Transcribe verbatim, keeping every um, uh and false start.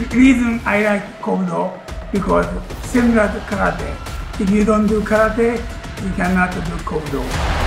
reason I like Kobudo because similar to karate. If you don't do karate, you cannot do Kobudo.